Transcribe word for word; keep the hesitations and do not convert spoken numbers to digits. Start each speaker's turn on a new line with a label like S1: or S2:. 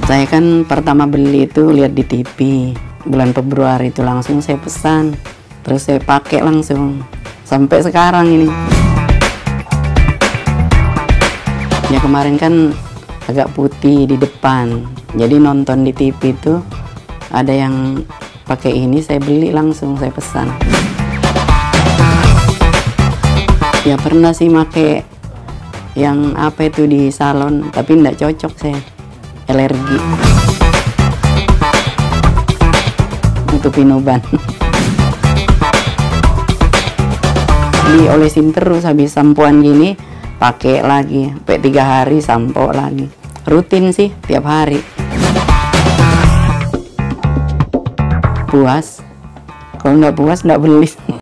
S1: Saya kan pertama beli itu lihat di T V bulan Februari, itu langsung saya pesan, terus saya pakai langsung sampai sekarang ini. Ya kemarin kan agak putih di depan, jadi nonton di T V itu ada yang pakai ini, saya beli langsung, saya pesan. Ya pernah sih pakai yang apa itu di salon, tapi enggak cocok, saya alergi. Untuk Pinoban. Diolesin terus, habis sampoan gini pakai lagi, sampai tiga hari sampo lagi. Rutin sih tiap hari. Puas. Kalau nggak puas nggak beli.